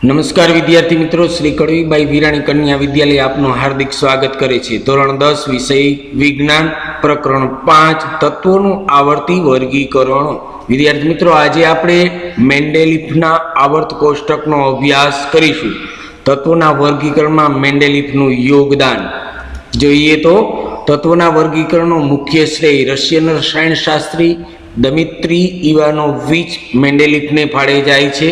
नमस्कार विद्यार्थी मित्रों, श्री कड़वीबाई वीराणी कन्या विद्यालय आपનું हार्दिक स्वागत करे छे। ધોરણ 10 विषय विज्ञान प्रकरण 5 तत्वों आवर्ती वर्गीकरण। विद्यार्थी मित्रों, आज आपणे मेंडेलीफना आवर्त कोष्टकनो अभ्यास करीशुं। तत्वोना वर्गीकरणमां मेंडेलीफनुं योगदान जोईए तो तत्वोना वर्गीकरणनो मुख्य श्रेय रशियन रसायणशास्त्री दिमित्री इवानोविच मेंडेलीफने फाळे जाय छे।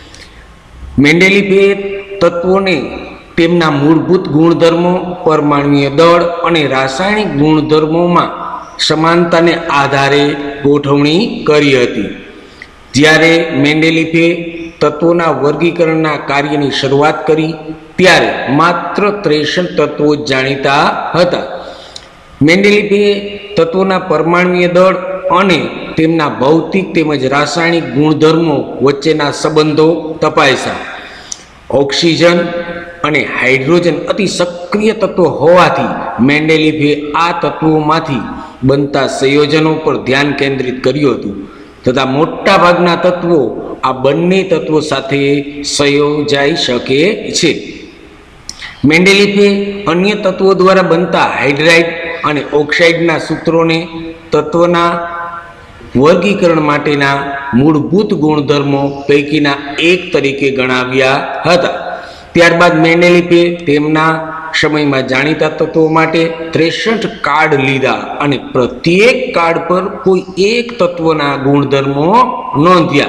मेंडेलीफे तत्वोने तेमना मूलभूत गुणधर्मों, परमाणुीय दळ अने रासायणिक गुणधर्मोमां समानताने आधारे गोठवणी करी हती। ज्यारे मेंडेलीफे तत्वोना वर्गीकरणना कार्यनी शरूआत करी त्यारे मात्र 63 तत्वो जाणीता हता। मेंडेलीफे तत्वोना परमाणुीय दळ अने तेमना भौतिक तेमज रासायणिक गुणधर्मो वच्चेना संबंधो तपास्या। ऑक्सीजन अने हाइड्रोजन अति सक्रिय तत्व होवाथी मेंडेलीफे आ तत्वोमांथी बनता संयोजनों पर ध्यान केंद्रित कर्युं हतुं तथा मोटा भागना तत्वो आ बंने तत्वों साथे संयोजाई शके छे। मेंडेलीफे अन्य तत्वों द्वारा बनता हाइड्राइड अने ऑक्साइडना सूत्रोने तत्वोना वर्गीकरण माटेना मूलभूत गुणधर्मों पैकीना एक तरीके गणाव्या हता। त्यारबाद मेंडेलीफे तेमना समयमां जाणीता तत्वों माटे 63 कार्ड लीधा अने प्रत्येक कार्ड पर कोई एक तत्वना गुणधर्मों नोंध्या।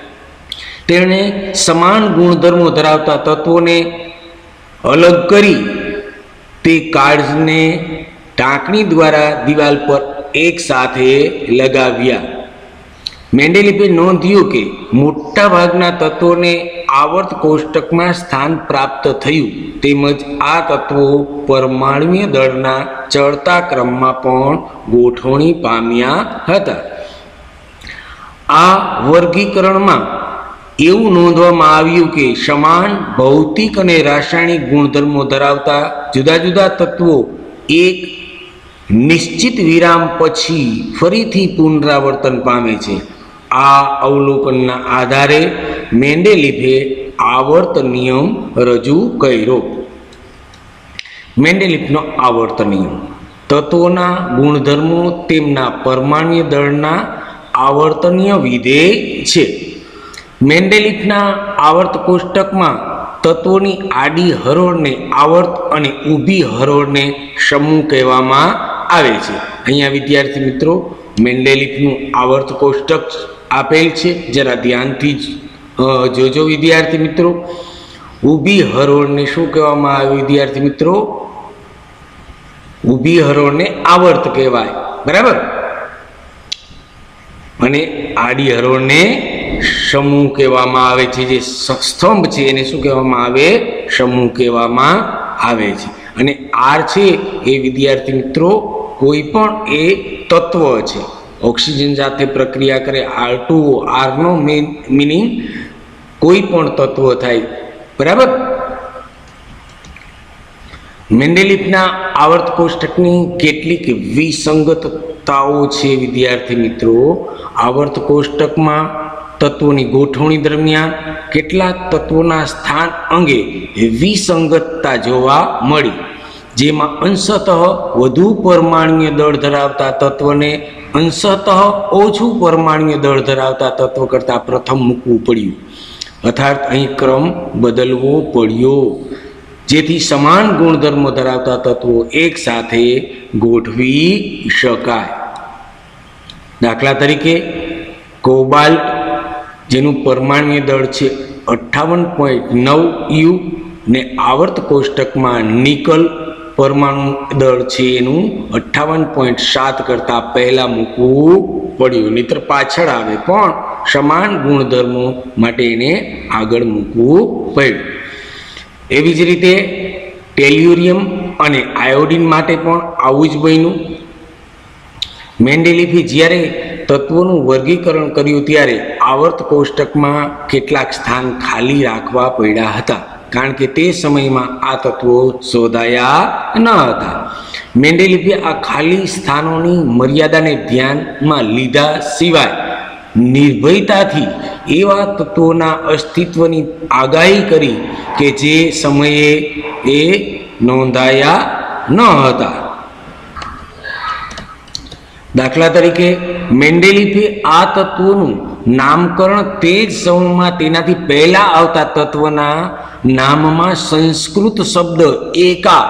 तेणे समान गुणधर्मों धरावता तत्वोने अलग करी ते कार्ड्सने टाँकणी द्वारा दीवाल पर एक साथे लगाव्या। मेंडेलीफे नोंध्યું કે मोटा भागना तत्वोने आवर्त कोष्टक में स्थान प्राप्त थयुं तेमज आ तत्वो परमाणुीय दळना चढ़ता क्रम में पण गोठवणी पाम्या हता। आ वर्गीकरण में एवं नोंधवामां आव्युं के समान भौतिक अने रासायणिक गुणधर्मों धरावता जुदा जुदा तत्वो एक निश्चित विराम पछी फरीथी पुनरावर्तन पामे छे। आ अवलोकनना आधारे मेंडेलीफे आवर्त नियम रजू कर्यो। मेंडेलीफनो आवर्त नियम तत्वोना गुणधर्मों तेमना परमाणुीय दळना आवर्तनीय विधेय छे। मेंडेलीफना आवर्त कोष्टकमां तत्वोनी आडी हरोळने आवर्त अने ऊभी हरोळने समूह कहेवामां आवे छे। अहींया विद्यार्थी मित्रों मेंडेलीफनुं आवर्त कोष्टक आपेल छे, जरा ध्यानथी जोजो विद्यार्थी मित्रों। ऊभी हरोळने शुं कहेवामां आवे विद्यार्थी मित्रों? ऊभी हरोळने आवर्त कहेवाय, बराबर। अने आडी हरोळने समूह कहेवामां आवे छे। जे स्तंभ छे एने शुं कहेवामां आवे? समूह कहेवामां आवे छे। अने आर छे ए विद्यार्थी मित्रों कोई पण ए तत्व छे। ऑक्सीजन साथे प्रक्रिया करे R2O, आर नो मीनिंग कोई पण तत्व थाय, बराबर। मेंडेलीफना आवर्त कोष्टकनी केटलीक विसंगतताओ छे विद्यार्थी मित्रों। आवर्त कोष्टकमां तत्वोनी गोठवणी दरमियान केटलाक तत्वोना स्थान अंगे विसंगतता जोवा मळी, जेमां अंशतः वधु परमाणुीय दळ धरावता तत्वने अंशतः ओछू परमाणुीय दळ धरावता तत्व करता प्रथम मूकवुं पड्युं, अर्थात अहीं क्रम बदलवो पड्यो, जेथी समान गुणधर्मो धरावता तत्वो एक साथे गोठवी शकाय। दाखला तरीके कोबाल्ट जेनुं परमाणुीय दळ छे 58.9 U ने आवर्त कोष्टकमां निकल परमाणु दळ छे एनुं 58.7 करता पहला मूकवुं पड्युं, नहीतर पाछळ आवे पण समान गुणधर्मो माटे एने आगळ मूकवुं पड्युं। एवी ज रीते टेल्युरियम अने आयोडीन माटे पण आवुं ज बन्युं। मेंडेलीफे ज्यारे तत्वोनुं वर्गीकरण कर्युं त्यारे आवर्त कोष्टकमां केटलाक स्थान खाली राखवा पड्या हता, कारण के ते समय में आ तत्वों शोधाया न था। मेंडेलीफे आ खाली स्थानों की मर्यादा ने ध्यान में लीधा सिवाय નિર્ભયતાથી એવા તત્વોના અસ્તિત્વની આગાહી કરી કે જે સમયે એ નોંધાયા ન હતા. દાખલા તરીકે મેન્ડેલિફે આ તત્વોનું નામકરણ તે જ સમયમાં તેનાથી પહેલા આવતા તત્વના નામમાં સંસ્કૃત શબ્દ એકા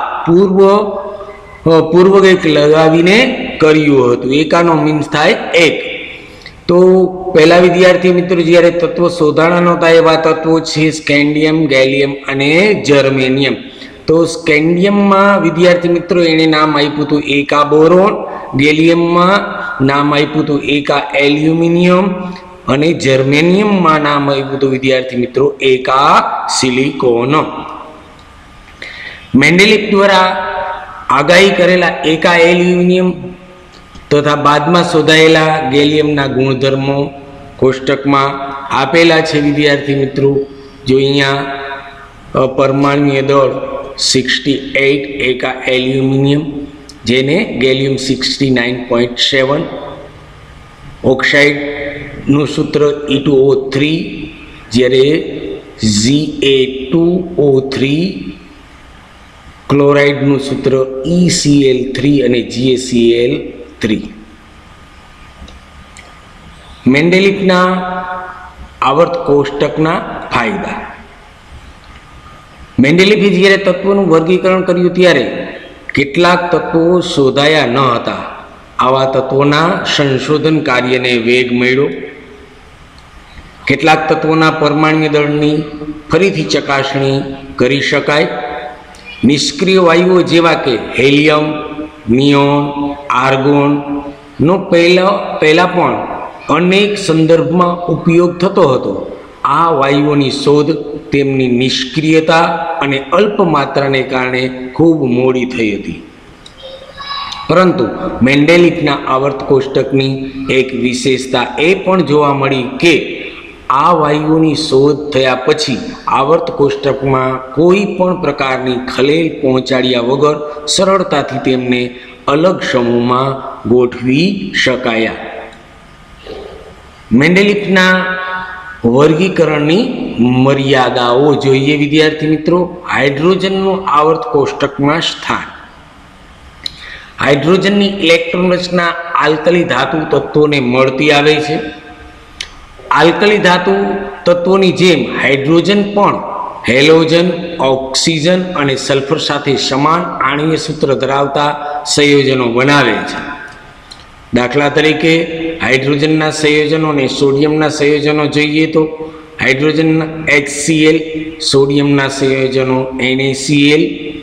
પૂર્વગેક લગાવીને કર્યું હતું. એકાનો મીન્સ થાય એક. તો પહેલા વિદ્યાર્થી મિત્રો જ્યારે તત્વો શોધાણા નહોતા એવા તત્વો છે સ્કેન્ડિયમ, ગેલિયમ અને જર્મેનિયમ. તો સ્કેન્ડિયમમાં વિદ્યાર્થી મિત્રો એને નામ આપ્યું હતું એકા બોરોન, ગેલિયમમાં નામ આપ્યું હતું એકા એલ્યુમિનિયમ અને જર્મેનિયમમાં નામ આપ્યું હતું વિદ્યાર્થી મિત્રો એકા સિલિકોન. મેન્ડેલિફ દ્વારા આગાહી કરેલા એકા એલ્યુમિનિયમ તથા બાદમાં શોધાયેલા ગેલિયમના ગુણધર્મો કોષ્ટકમાં આપેલા છે વિદ્યાર્થી મિત્રો. જો અહીંયા પરમાણ્વીય દળ 68 એકા એલ્યુમિનિયમ, જેને ગેલિયમ 69.7, ઓક્સાઇડનું સૂત્ર E2O3, જ્યારે Za2O3, ક્લોરાઇડનું સૂત્ર ECl3 અને GaCl3. મેન્ડેલિફના આવર્ત કોષ્ટકના ફાયદા. મેન્ડેલિફે જ્યારે તત્વોનું વર્ગીકરણ કર્યું ત્યારે કેટલાક તત્વો શોધાયા ન હતા. આવા તત્વોના સંશોધન કાર્યને વેગ મળ્યો. કેટલાક તત્વોના પરમાણ્વીય દળની ફરીથી ચકાસણી કરી શકાય. નિષ્ક્રિય વાયુઓ જેવા કે હેલિયમ, નિયોન, આર્ગોનનો પહેલા પણ અનેક સંદર્ભમાં ઉપયોગ થતો હતો. આ વાયુઓની શોધ તેમની નિષ્ક્રિયતા અને અલ્પ માત્રાને કારણે ખૂબ મોડી થઈ હતી. પરંતુ મેન્ડેલિફના આવર્ત કોષ્ટકની એક વિશેષતા એ પણ જોવા મળી કે આ વાયુઓની શોધ થયા પછી આવર્ત કોષ્ટકમાં કોઈ પણ પ્રકારની ખલેલ પહોંચાડ્યા વગર સરળતાથી તેમને અલગ સમૂહમાં ગોઠવી શકાયા. મેન્ડેલિફના વર્ગીકરણની મર્યાદાઓ જોઈએ વિદ્યાર્થી મિત્રો. હાઇડ્રોજનનું આવર્ત કોષ્ટકમાં સ્થાન. હાઇડ્રોજનની ઇલેક્ટ્રોન રચના આલ્કલી ધાતુ તત્વોને મળતી આવે છે. આલ્કલી ધાતુ તત્વોની જેમ હાઇડ્રોજન પણ હેલોજન, ઓક્સિજન અને સલ્ફર સાથે સમાન આણ્વીય સૂત્ર ધરાવતા સંયોજનો બનાવે છે. દાખલા તરીકે હાઇડ્રોજનના સંયોજનો અને સોડિયમના સંયોજનો જોઈએ તો હાઇડ્રોજનના HCl, સોડિયમના સંયોજનો NaCl,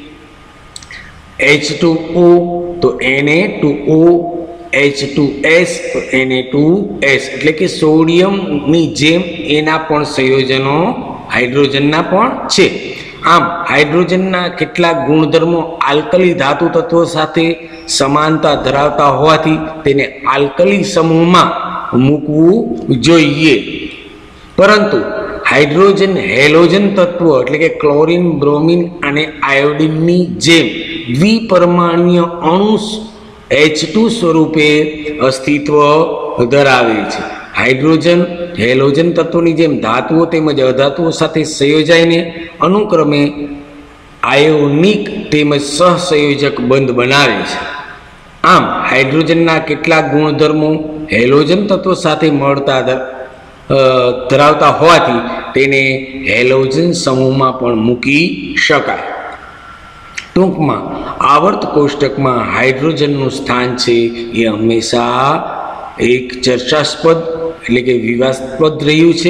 H2O તો Na2O, H2S તો Na2S. એટલે કે સોડિયમની જેમ એના પણ સંયોજનો હાઇડ્રોજનના પણ છે. આમ હાઇડ્રોજનના કેટલાક ગુણધર્મો આલ્કલી ધાતુ તત્વો સાથે સમાનતા ધરાવતા હોવાથી તેને આલ્કલી સમૂહમાં મૂકવું જોઈએ. પરંતુ હાઇડ્રોજન હેલોજન તત્વો એટલે કે ક્લોરીન, બ્રોમિન અને આયોડિનની જેમ દ્વિપરમાણ્વીય અણુ H2 સ્વરૂપે અસ્તિત્વ ધરાવે છે. હાઇડ્રોજન હેલોજન તત્વોની જેમ ધાતુઓ તેમજ અધાતુઓ સાથે સંયોજાઈને અનુક્રમે આયોનિક તેમજ સહસંયોજક બંધ બનાવે છે. આમ હાઇડ્રોજનના કેટલાક ગુણધર્મો હેલોજન તત્વો સાથે મળતા ધરાવતા હોવાથી તેને હેલોજન સમૂહમાં પણ મૂકી શકાય. ટૂંકમાં આવર્ત કોષ્ટકમાં હાઇડ્રોજનનું સ્થાન છે એ હંમેશા એક ચર્ચાસ્પદ એટલે કે વિવાદાસ્પદ રહ્યું છે.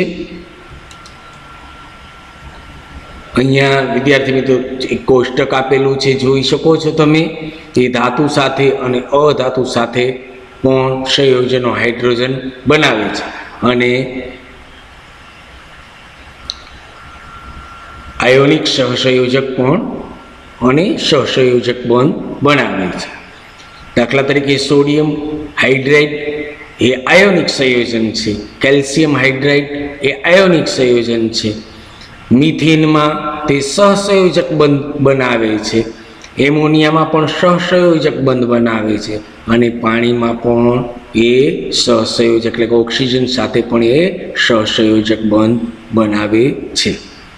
અહીંયા વિદ્યાર્થી મિત્રો એક કોષ્ટક આપેલું છે, જોઈ શકો છો તમે. એ ધાતુ સાથે અને અધાતુ સાથે પણ સંયોજનો હાઇડ્રોજન બનાવે છે અને આયોનિક સહસંયોજક પણ અને સહસંયોજક બંધ બનાવે છે. દાખલા તરીકે સોડિયમ હાઇડ્રાઇડ એ આયોનિક સંયોજન છે. કેલ્શિયમ હાઇડ્રાઇડ એ આયોનિક સંયોજન છે. મિથેનમાં તે સહસંયોજક બંધ બનાવે છે. એમોનિયામાં પણ સહસંયોજક બંધ બનાવે છે. અને પાણીમાં પણ એ સહસંયોજક એટલે કે ઓક્સિજન સાથે પણ એ સહસંયોજક બંધ બનાવે છે.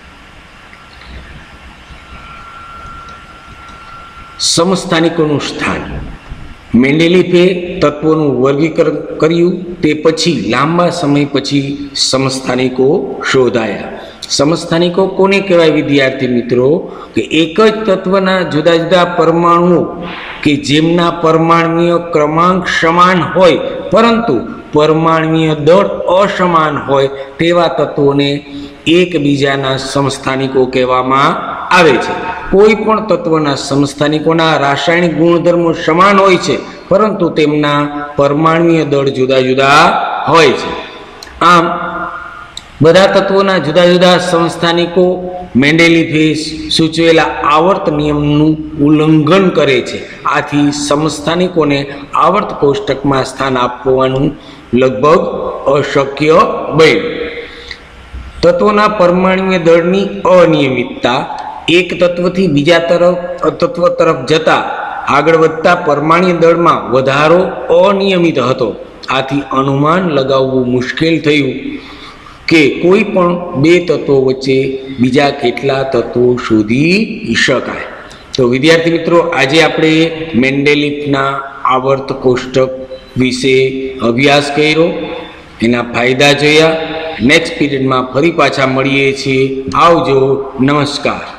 સમસ્થાનિકોનું સ્થાન. મેન્ડેલિફે તત્વોનું વર્ગીકરણ કર્યું તે પછી લાંબા સમય પછી સમસ્થાનિકો શોધાયા. સમસ્થાનિકો કોને કહેવાય વિદ્યાર્થી મિત્રો? કે એક જ તત્વના જુદા જુદા પરમાણુઓ કે જેમના પરમાણ્વીય ક્રમાંક સમાન હોય પરંતુ પરમાણ્વીય દળ અસમાન હોય તેવા તત્વોને એકબીજાના સમસ્થાનિકો કહેવામાં આવે છે. કોઈ પણ તત્વના સમસ્થાનિકોના રાસાયણિક ગુણધર્મો સમાન હોય છે પરંતુ તેમના પરમાણ્વીય દળ જુદા જુદા હોય છે. આમ બધા તત્વોના જુદા જુદા સમસ્થાનિકો મેન્ડેલિફે સૂચવેલા આવર્ત નિયમનું ઉલ્લંઘન કરે છે. આથી સમસ્થાનિકોને આવર્ત કોષ્ટકમાં સ્થાન આપવાનું લગભગ અશક્ય બન્યું. તત્વોના પરમાણ્વીય દળની અનિયમિતતા. એક તત્વથી બીજા તત્વ તરફ જતા આગળ વધતા પરમાણ્વીય દળમાં વધારો અનિયમિત હતો. આથી અનુમાન લગાવવું મુશ્કેલ થયું કે કોઈ પણ બે તત્વો વચ્ચે બીજા કેટલા તત્વો શોધી શકાય. તો વિદ્યાર્થી મિત્રો, આજે આપણે મેન્ડેલિફના આવર્ત કોષ્ટક વિશે અભ્યાસ કર્યો, એના ફાયદા જોયા. નેક્સ્ટ પીરિયડમાં ફરી પાછા મળીએ છીએ. આવજો. નમસ્કાર.